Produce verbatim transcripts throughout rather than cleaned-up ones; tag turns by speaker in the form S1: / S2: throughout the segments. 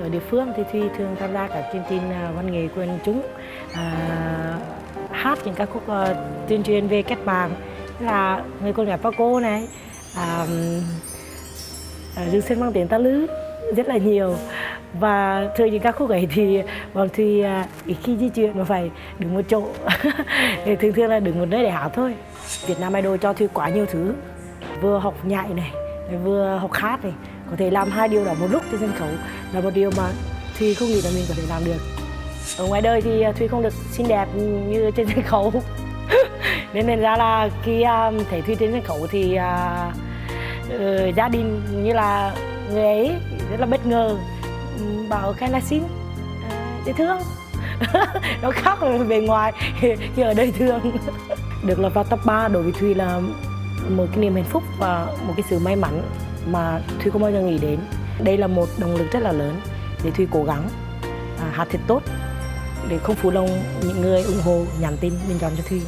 S1: ở địa phương thì Thùy thường tham gia các chương trình văn nghệ quần chúng, à, hát những ca khúc uh, tuyên truyền về cách mạng, là Người con gái Paco này, à, Rừng Sơn Mang Tiếng Ta Lư, rất là nhiều. Và thường những ca khúc ấy thì bọn Thùy ít khi di chuyển mà phải đứng một chỗ. Thì thường thường là đứng một nơi để hát thôi. Việt Nam Idol cho Thùy quá nhiều thứ, vừa học nhảy này, vừa học hát này, có thể làm hai điều đó một lúc trên sân khấu là một điều mà Thùy không nghĩ là mình có thể làm được. Ở ngoài đời thì Thùy không được xinh đẹp như trên sân khấu. Nên thành ra là khi um, thấy Thùy trên sân khấu thì uh, uh, gia đình như là người ấy rất là bất ngờ, um, bảo Khanh là xinh, uh, dễ thương. Nó khác về bề ngoài chứ ở đây thương. Được lọt vào top ba đối với Thùy là một cái niềm hạnh phúc và một cái sự may mắn mà Thùy không bao giờ nghĩ đến. Đây là một động lực rất là lớn để Thùy cố gắng à, hát thật tốt để không phụ lòng những người ủng hộ nhắn tin bình chọn cho Thùy.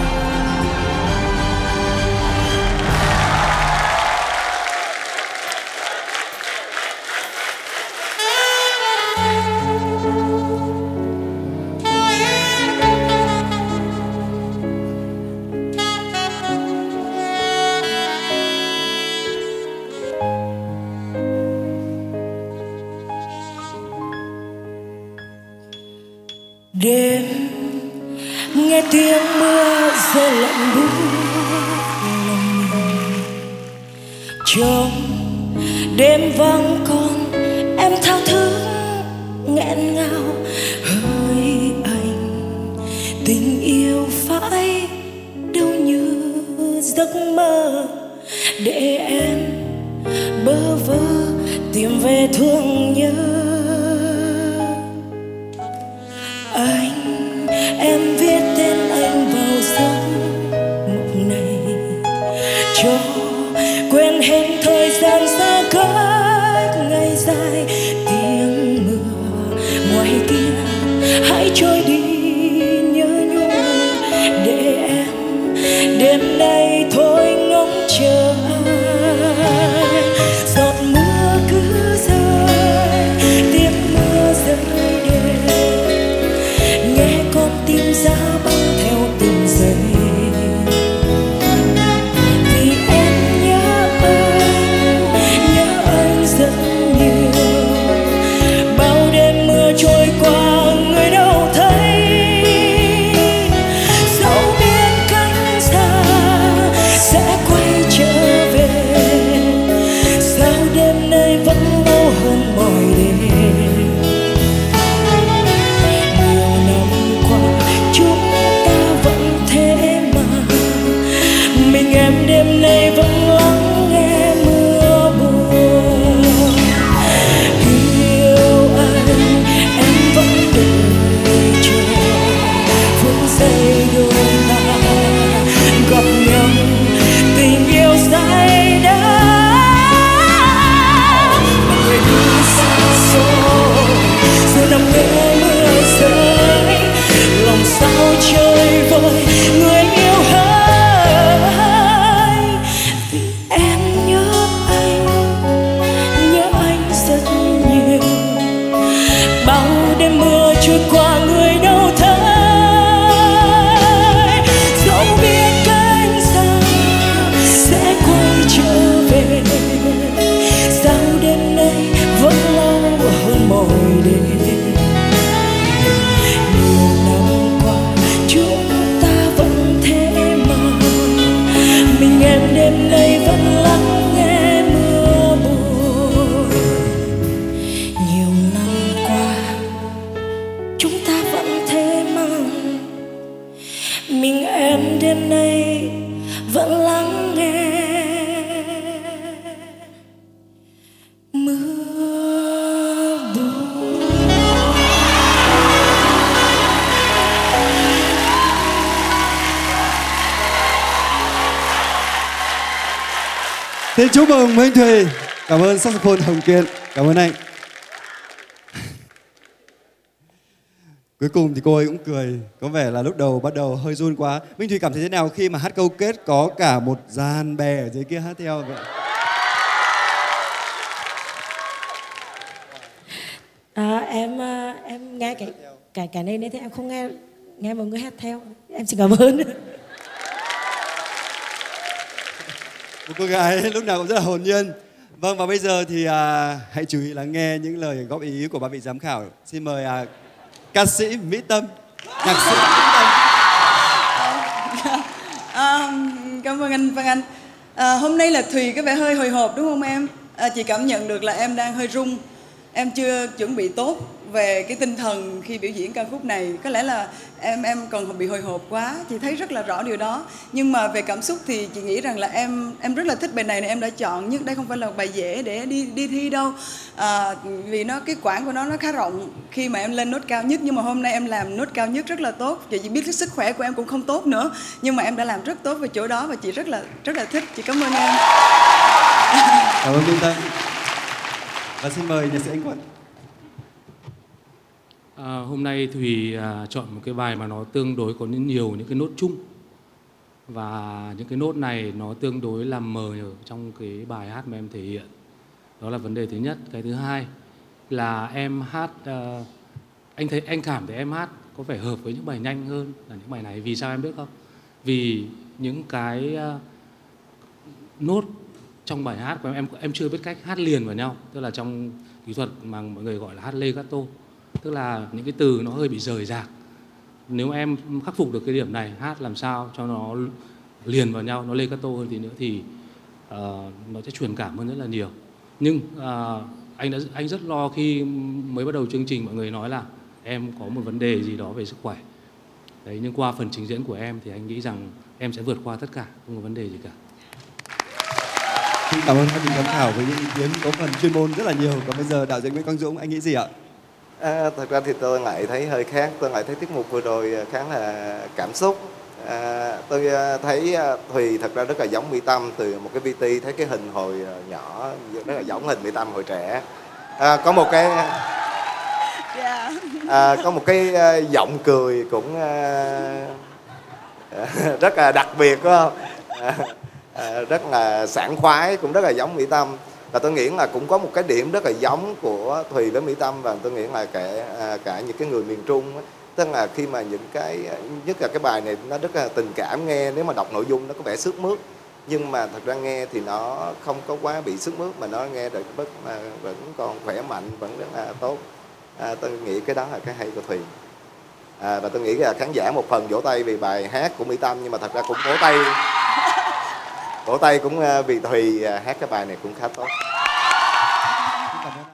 S2: Đêm nghe tiếng mưa rơi lạnh buốt lòng mình, trong đêm vắng con em thao thức nghẹn ngào hỡi anh, tình yêu phải đâu như giấc mơ để em bơ vơ tìm về thương nhớ. Anh, em viết tên anh vào giấc mộng này, cho quên hết thời gian xa cách ngày dài. Tiếng mưa ngoài kia hãy trôi đi nhớ nhung, để em đêm nay thôi ngóng chờ. Giọt mưa cứ rơi, tiếng mưa rơi tim giá băng theo từng giây. Vì em nhớ anh, nhớ anh rất nhiều. Bao đêm mưa trôi qua người đâu thấy. Dẫu biết cách xa sẽ quay trở về, sao đêm nay vẫn lâu hơn mọi đêm. Em đêm nay vẫn lắng nghe mưa buồn. Yêu anh, em vẫn đợi chờ phút giây đôi ta gặp nhau, tình yêu say đắm. Người đi xa xôi rồi nằm nghe mưa rơi, lòng sao chơi vơi người yêu hơn. Trôi qua người đâu thấy. Dẫu biết cánh xa sẽ quay trở về, sao đêm nay vẫn lâu hơn mọi đêm. Nhiều năm qua chúng ta vẫn thế mà, mình em đêm nay vẫn lắng nghe mưa buồn. Nhiều năm qua chúng ta vẫn thế mà, mình em đêm nay vẫn lắng nghe mưa buồn.
S3: Xin chúc mừng Minh Thùy. Cảm ơn saxophone Hồng Kiên. Cảm ơn anh. Cuối cùng thì cô ấy cũng cười, có vẻ là lúc đầu bắt đầu hơi run quá. Minh Thùy cảm thấy thế nào khi mà hát câu kết có cả một dàn bè ở dưới kia hát theo vậy?
S1: cả cả nên thế em không nghe nghe mọi người hát theo. Em xin cảm ơn.
S3: Một cô gái lúc nào cũng rất là hồn nhiên. Vâng, và bây giờ thì à, hãy chú ý lắng nghe những lời góp ý của ba vị giám khảo. Xin mời à, ca sĩ Mỹ Tâm, nhạc sĩ Mỹ Tâm.
S4: À, cảm ơn anh Văn Anh. À, hôm nay là Thùy có vẻ hơi hồi hộp đúng không em? À, chị cảm nhận được là em đang hơi run. Em chưa chuẩn bị tốt về cái tinh thần khi biểu diễn ca khúc này. Có lẽ là em em còn bị hồi hộp quá. Chị thấy rất là rõ điều đó. Nhưng mà về cảm xúc thì chị nghĩ rằng là em em rất là thích bài này nên em đã chọn. Nhưng đây không phải là bài dễ để đi đi thi đâu. À, vì nó cái quãng của nó nó khá rộng khi mà em lên nốt cao nhất. Nhưng mà hôm nay em làm nốt cao nhất rất là tốt. Và chị biết cái sức khỏe của em cũng không tốt nữa. Nhưng mà em đã làm rất tốt về chỗ đó và chị rất là rất là thích. Chị cảm ơn em.
S3: Cảm ơn Minh Tâm. Và xin mời nhạc sĩ Anh Quân.
S5: À, hôm nay Thùy à, chọn một cái bài mà nó tương đối có nhiều những cái nốt chung. Và những cái nốt này nó tương đối làm mờ trong cái bài hát mà em thể hiện. Đó là vấn đề thứ nhất. Cái thứ hai là em hát, à, anh thấy anh cảm thấy em hát có vẻ hợp với những bài nhanh hơn là những bài này. Vì sao em biết không? Vì những cái à, nốt trong bài hát của em, em em chưa biết cách hát liền vào nhau. Tức là trong kỹ thuật mà mọi người gọi là hát legato. Tức là những cái từ nó hơi bị rời rạc. Nếu em khắc phục được cái điểm này, hát làm sao cho nó liền vào nhau, nó legato hơn tí nữa thì uh, nó sẽ truyền cảm hơn rất là nhiều. Nhưng uh, anh đã anh rất lo khi mới bắt đầu chương trình mọi người nói là em có một vấn đề gì đó về sức khỏe. Đấy, nhưng qua phần trình diễn của em thì anh nghĩ rằng em sẽ vượt qua tất cả, không có vấn đề gì cả.
S3: Xin cảm ơn hai vị giám khảo với những ý kiến có phần chuyên môn rất là nhiều. Còn bây giờ đạo diễn Nguyễn Quang Dũng, anh nghĩ gì ạ?
S6: À, thật ra thì tôi lại thấy hơi khác. Tôi lại thấy tiết mục vừa rồi khá là cảm xúc. À, tôi thấy Thùy thật ra rất là giống Mỹ Tâm. Từ một cái vê tê thấy cái hình hồi nhỏ rất là giống hình Mỹ Tâm hồi trẻ. À, có một cái à, có một cái giọng cười cũng à, rất là đặc biệt, phải không? À, à, rất là sảng khoái, cũng rất là giống Mỹ Tâm. Và tôi nghĩ là cũng có một cái điểm rất là giống của Thùy với Mỹ Tâm, và tôi nghĩ là cả, cả những cái người miền Trung ấy. Tức là khi mà những cái, nhất là cái bài này nó rất là tình cảm, nghe nếu mà đọc nội dung nó có vẻ sức mướt, nhưng mà thật ra nghe thì nó không có quá bị sức mướt, mà nó nghe được bất mà vẫn còn khỏe mạnh, vẫn rất là tốt. À, tôi nghĩ cái đó là cái hay của Thùy. À, và tôi nghĩ là khán giả một phần vỗ tay vì bài hát của Mỹ Tâm, nhưng mà thật ra cũng vỗ tay vỗ tay cũng vì Thùy hát cái bài này cũng khá tốt.